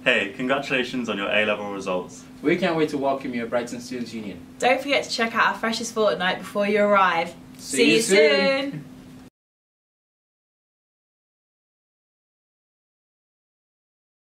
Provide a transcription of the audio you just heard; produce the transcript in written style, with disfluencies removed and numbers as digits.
Hey, congratulations on your A-level results. We can't wait to welcome you at Brighton Students Union. Don't forget to check out our Freshers Fortnight before you arrive. See you soon.